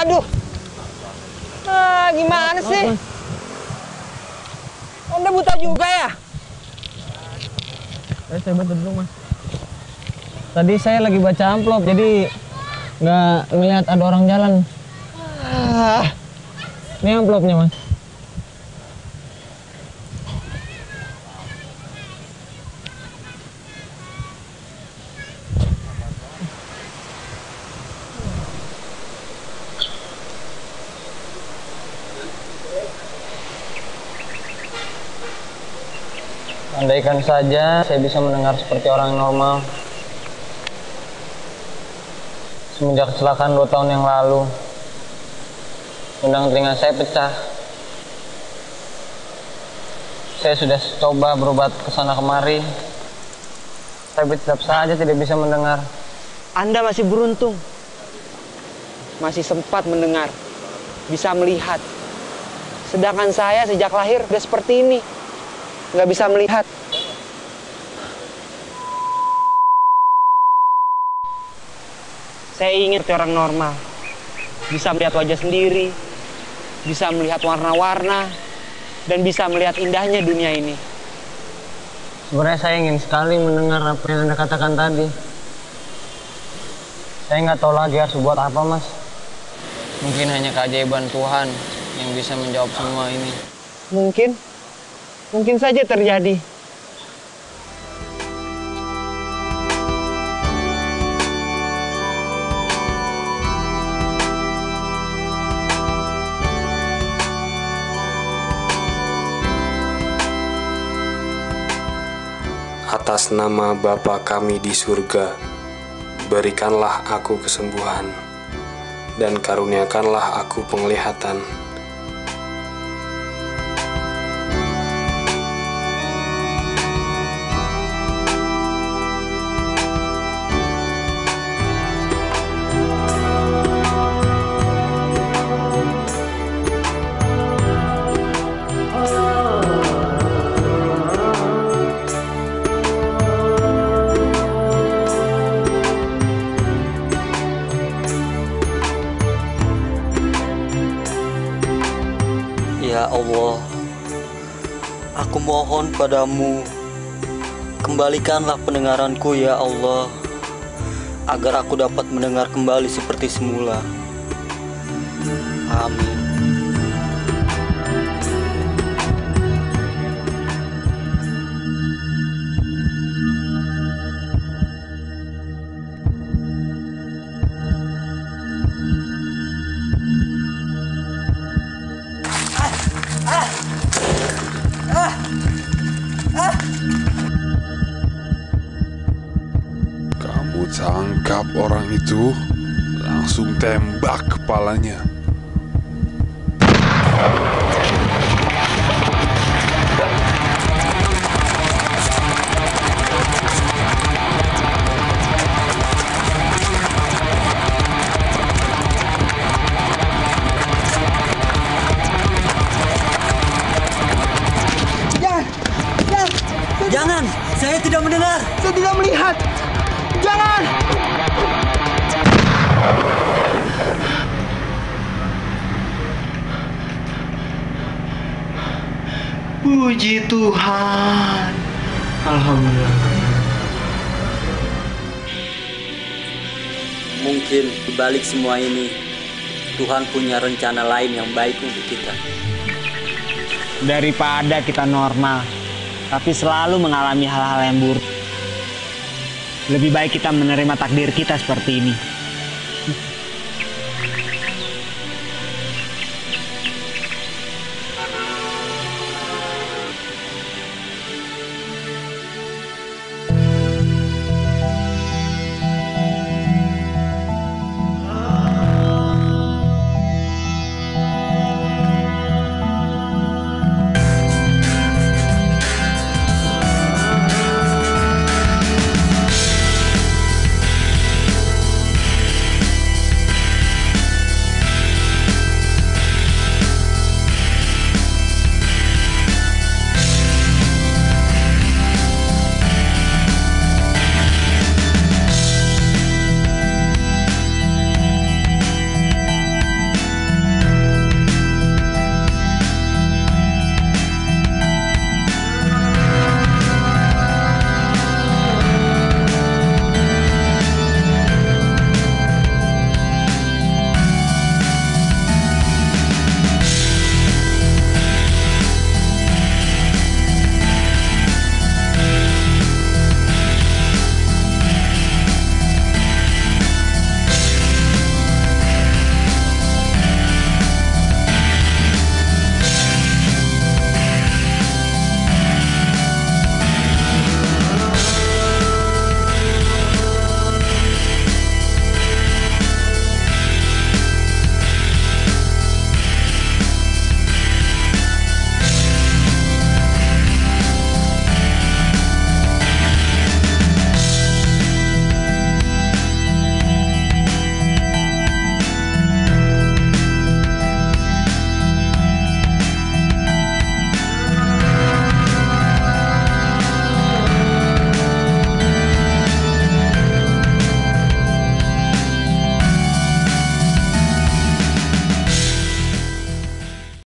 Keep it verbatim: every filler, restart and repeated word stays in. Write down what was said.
Aduh. Ah, gimana sih? Anda buta juga ya? Eh, saya bantu dulu, Mas. Tadi saya lagi baca amplop, jadi nggak ngelihat ada orang jalan. Ah. Ini amplopnya, Mas. Andaikan saja saya bisa mendengar seperti orang yang normal. Semenjak kecelakaan dua tahun yang lalu, undang telinga saya pecah. Saya sudah coba berobat ke sana kemari, tapi tetap saja tidak bisa mendengar. Anda masih beruntung. Masih sempat mendengar, bisa melihat. Sedangkan saya sejak lahir udah seperti ini. Nggak bisa melihat. Saya ingin seperti orang normal. Bisa melihat wajah sendiri, bisa melihat warna-warna, dan bisa melihat indahnya dunia ini. Sebenarnya saya ingin sekali mendengar apa yang Anda katakan tadi. Saya nggak tahu lagi harus buat apa, Mas. Mungkin hanya keajaiban Tuhan yang bisa menjawab semua ini. Mungkin, mungkin saja terjadi. Atas nama Bapa kami di surga, berikanlah aku kesembuhan, dan karuniakanlah aku penglihatan. Ya Allah, aku mohon padamu, kembalikanlah pendengaranku ya Allah, agar aku dapat mendengar kembali seperti semula. Amin. Kamu tangkap orang itu, langsung tembak kepalanya. Jangan, jangan, Jangan, saya tidak mendengar. saya tidak melihat. Jangan! Puji Tuhan. Alhamdulillah. Mungkin di balik semua ini, Tuhan punya rencana lain yang baik untuk kita. Daripada kita normal, tapi selalu mengalami hal-hal yang buruk, lebih baik kita menerima takdir kita seperti ini.